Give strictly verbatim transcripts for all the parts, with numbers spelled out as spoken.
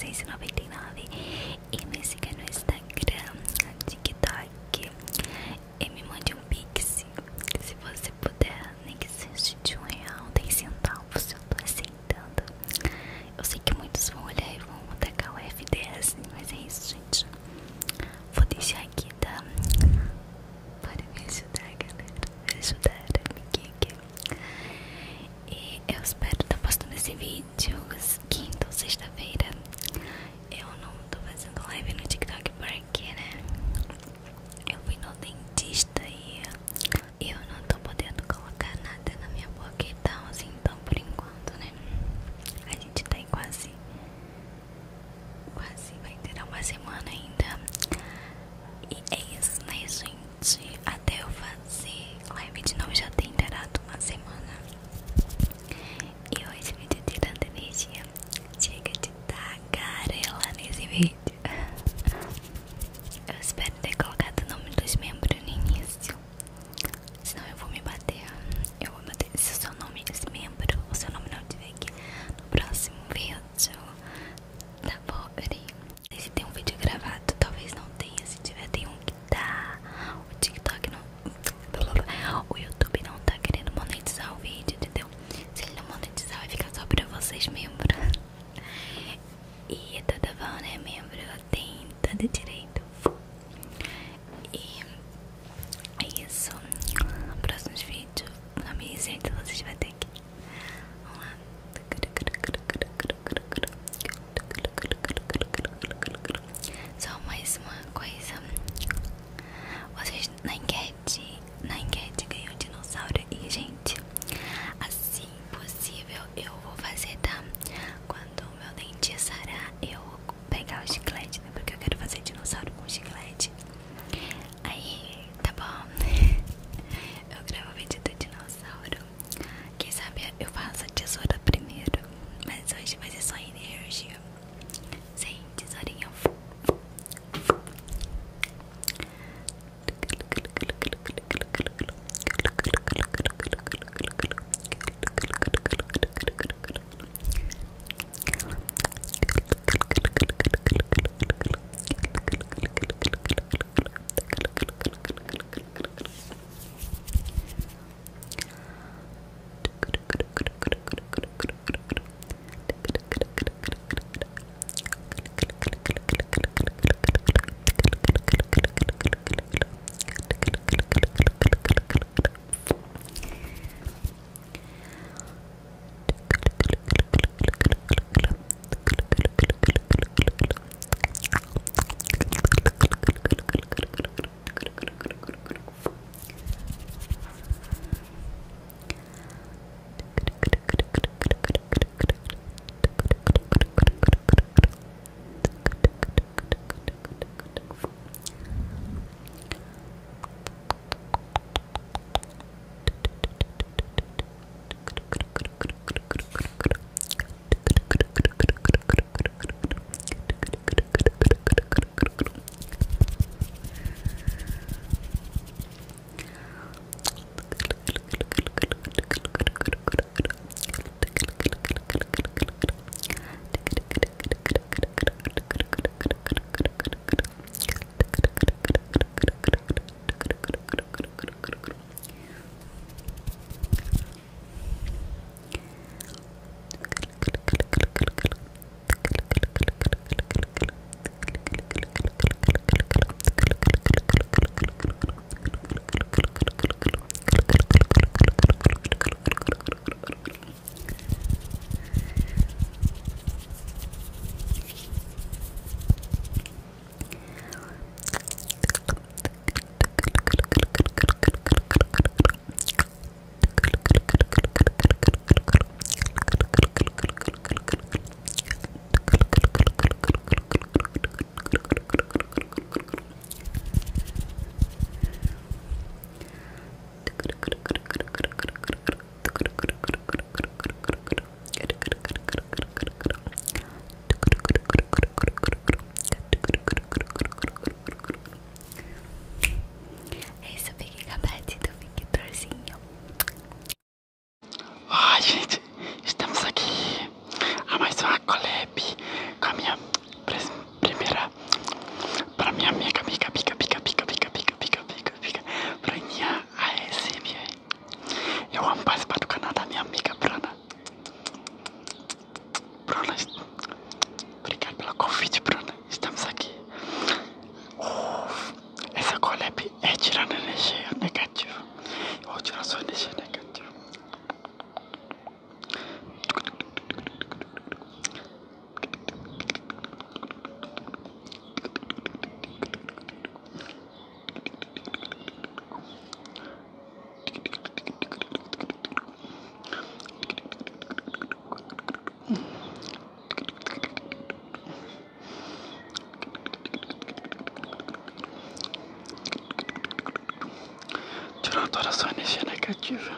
seis e noventa e nove. E me siga no Instagram, TikTok. E me mande um pix, se você puder, nem que seja de um real, tem centavos, eu tô aceitando. Eu sei que muitos vão olhar e vão tacar o F dez, mas é isso, gente. Vou deixar aqui, tá? Para me ajudar, galera. Me ajudar, amiguinha. E eu espero estar postando esse vídeo quinta ou sexta-feira. Eu não tô fazendo live no TikTok porque, né? Eu fui no dentista e eu não tô podendo colocar nada na minha boca e tal, assim, então por enquanto, né? A gente tá em quase, quase vai ter uma semana ainda. E é isso, né, gente? Até eu fazer live de novo já tem interado uma semana. E hoje vídeo tirando energia. Chega de tagarela nesse vídeo. Eu espero ter colocado o nome dos membros no início, senão eu vou me bater. Eu vou bater se o seu nome é membro ou seu nome não estiver aqui no próximo vídeo. Tá bom, peraí. Se tem um vídeo gravado, talvez não tenha. Se tiver, tem um que tá. O TikTok não. O YouTube não tá querendo monetizar o vídeo, entendeu? Se ele não monetizar, vai ficar só pra vocês, membro. E tudo bom, né, membro? Tem todo direito. E é isso. Próximos vídeos, não me isente, vocês vão ter aqui. Vamos lá. Só mais uma coisa. Vocês na enquete, na enquete ganhou dinossauro. E, gente, assim possível eu vou fazer, tá? Quando o meu dente sarar, eu vou pegar o chiclete, né? Porque eu quero fazer dinossauro negativa.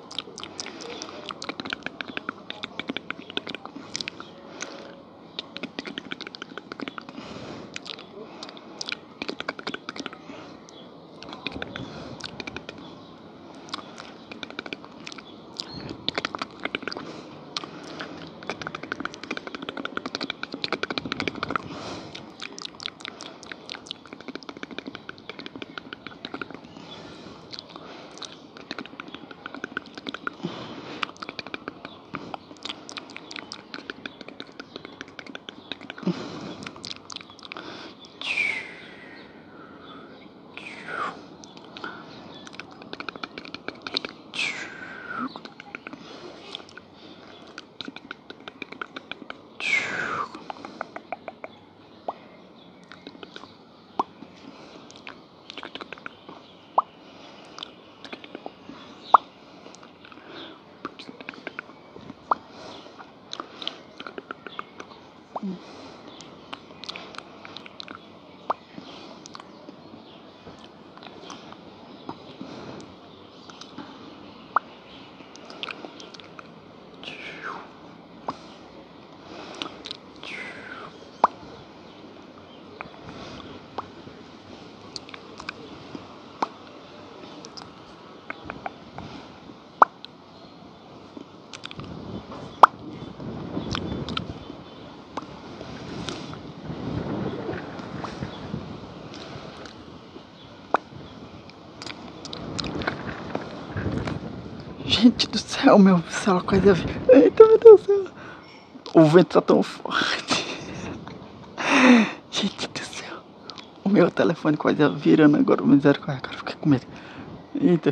Gente do céu, meu celular quase a... Eita, meu Deus do céu. O vento tá tão forte. Gente do céu. O meu telefone quase virando agora. Misericórdia, cara, fiquei com medo. Eita.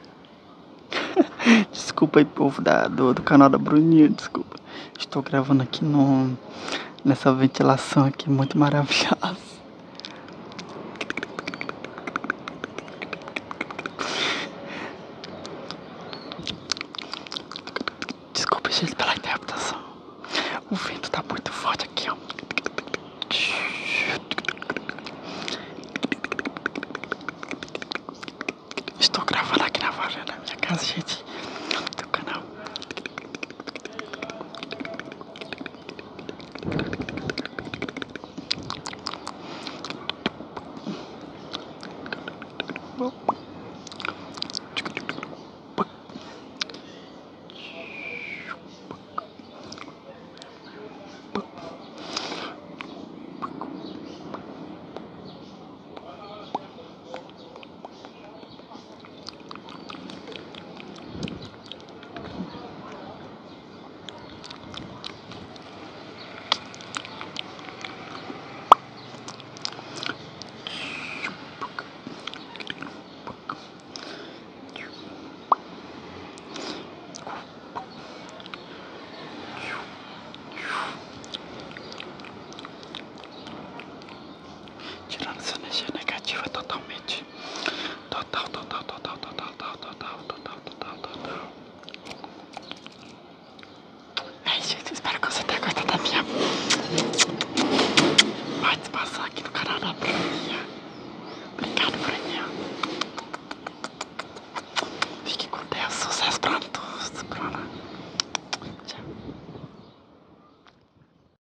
Desculpa aí, povo da, do, do canal da Bruninha, desculpa. Estou gravando aqui no, nessa ventilação aqui muito maravilhosa. Desculpa, gente, pela interpretação. O vento tá muito forte aqui, ó. Estou gravando aqui na varanda da minha casa, gente, do canal. Tirando essa energia negativa totalmente.